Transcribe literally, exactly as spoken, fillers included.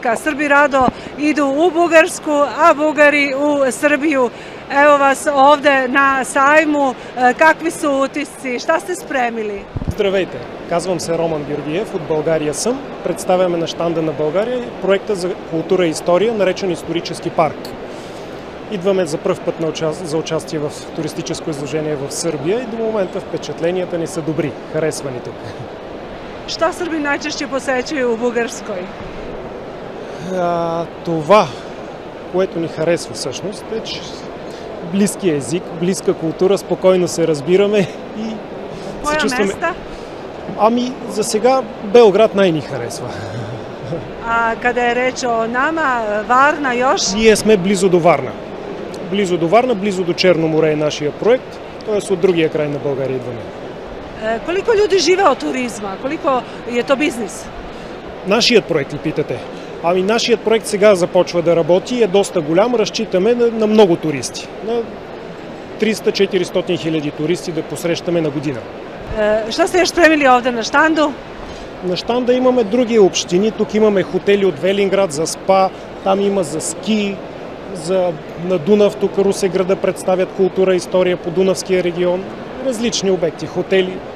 Bugarska. Srbi rado idu u Bugarsku, a Bugari u Srbiju. Evo vas ovde na sajmu. Какви su utisci? Šta ste spremili? Здравейте! Казвам се Роман Георгиев, от България съм. Представяме на щанда на България проекта за култура и история, наречен Исторически парк. Идваме за пръв път на уча... за участие в туристическо изложение в Сърбия и до момента впечатленията ни са добри. Харесва ни тук. Šta Srbi najčešće posećuju u Bugarskoj? А, това, което ни харесва всъщност, е, че близки език, близка култура, спокойно се разбираме и Koja се чувстваме... mesta? Ами, за сега Белград най-ни харесва. A kada je reč o nama, Varna još? Ние сме близо до Варна. Близо до Варна, близо до Черно море е нашия проект, т.е. от другия край на България идваме. Koliko ljudi žive od turizma? Koliko je to biznis? Нашият проект ли питате? Ами нашият проект сега започва да работи, е доста голям, разчитаме на, на много туристи. На триста-четиристотин хиляди туристи да посрещаме на година. Šta ste još spremili ovde na štandu? На щанда имаме други общини, тук имаме хотели от Велинград за спа, там има за ски, за, на Дунав, тук Русе града представят култура и история по Дунавския регион, различни обекти, хотели.